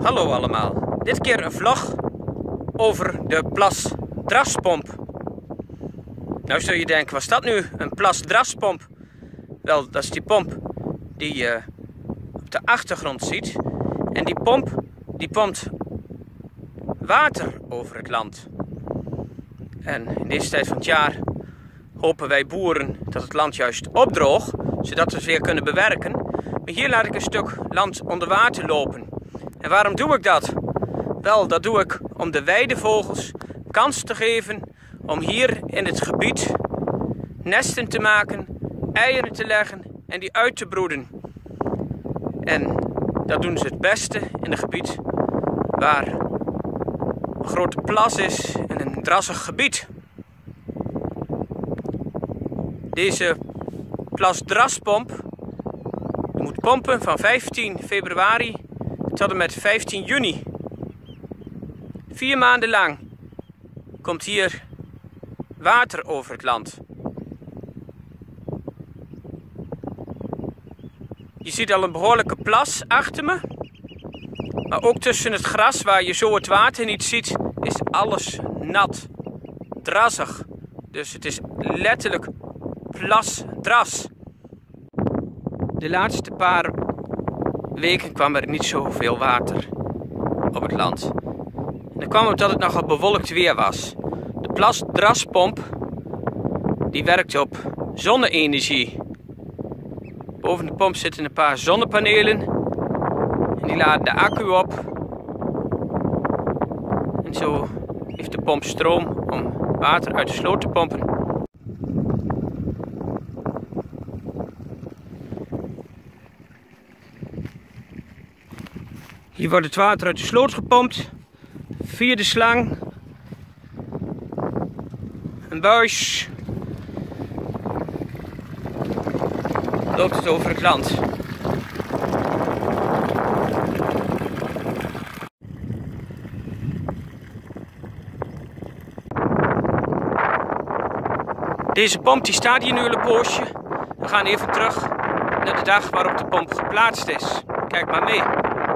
Hallo allemaal, dit keer een vlog over de plasdraspomp. Nou zul je denken, wat is dat nu, een plasdraspomp? Wel, dat is die pomp die je op de achtergrond ziet. En die pomp, die pompt water over het land. En in deze tijd van het jaar hopen wij boeren dat het land juist opdroogt, zodat we het weer kunnen bewerken. Maar hier laat ik een stuk land onder water lopen. En waarom doe ik dat? Wel, dat doe ik om de weidevogels kans te geven om hier in het gebied nesten te maken, eieren te leggen en die uit te broeden. En dat doen ze het beste in een gebied waar een grote plas is en een drassig gebied. Deze plasdraspomp moet pompen van 15 februari tot en met 15 juni. 4 maanden lang komt hier water over het land. Je ziet al een behoorlijke plas achter me. Maar ook tussen het gras waar je zo het water niet ziet, is alles nat. Drassig. Dus het is letterlijk plasdras. De laatste paar weken kwam er niet zoveel water op het land. En dat kwam omdat het nogal bewolkt weer was. De plasdraspomp die werkt op zonne-energie. Boven de pomp zitten een paar zonnepanelen. En die laden de accu op. En zo heeft de pomp stroom om water uit de sloot te pompen. Hier wordt het water uit de sloot gepompt. Via de slang. Een buis. Loopt het over het land. Deze pomp die staat hier nu een poosje. We gaan even terug naar de dag waarop de pomp geplaatst is. Kijk maar mee.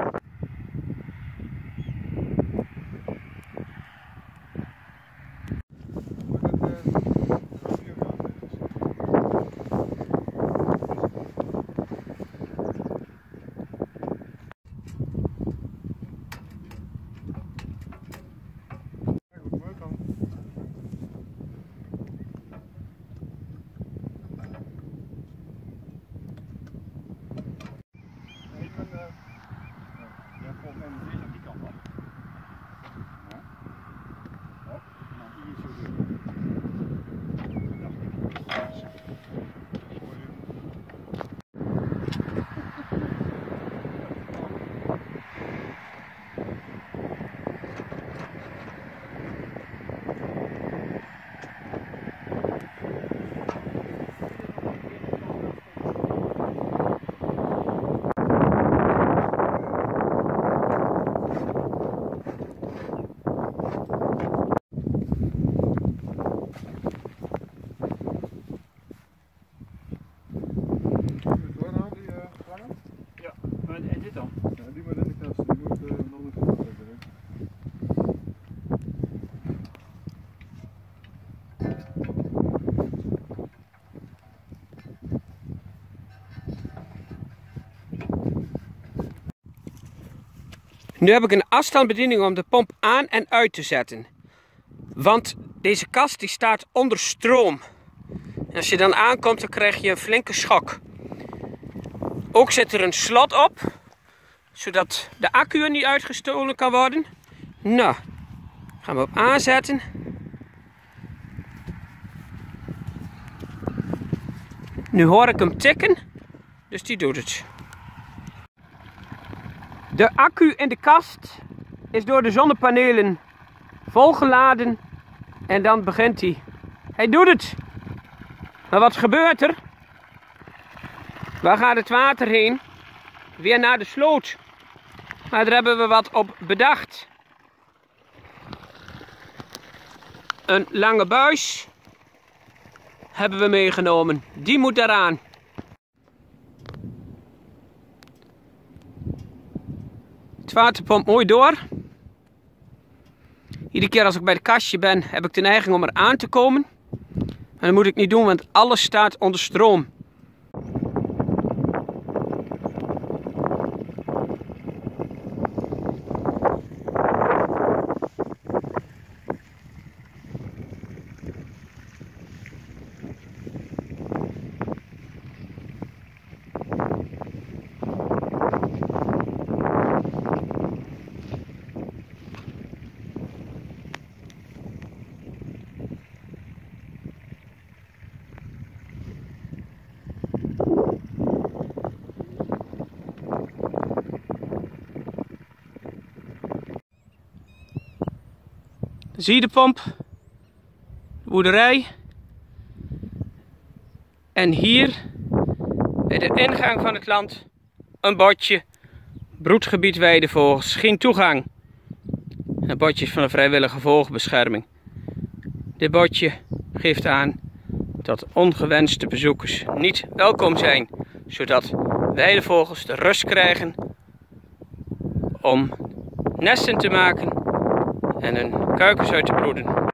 Nu heb ik een afstandsbediening om de pomp aan en uit te zetten. Want deze kast die staat onder stroom. En als je dan aankomt, dan krijg je een flinke schok. Ook zit er een slot op, zodat de accu er niet uitgestolen kan worden. Nou, gaan we op aanzetten. Nu hoor ik hem tikken, dus die doet het. De accu in de kast is door de zonnepanelen volgeladen en dan begint hij. Hij doet het. Maar wat gebeurt er? Waar gaat het water heen? Weer naar de sloot. Maar daar hebben we wat op bedacht. Een lange buis hebben we meegenomen. Die moet daaraan. Het water pompt mooi door. Iedere keer als ik bij het kastje ben, heb ik de neiging om er aan te komen. En dat moet ik niet doen, want alles staat onder stroom. Zie je de pomp, de boerderij en hier bij de ingang van het land een bordje, broedgebied weidevogels, geen toegang. Het bordje is van de vrijwillige vogelbescherming. Dit bordje geeft aan dat ongewenste bezoekers niet welkom zijn, zodat weidevogels de rust krijgen om nesten te maken en hun kuikens uit te broeden.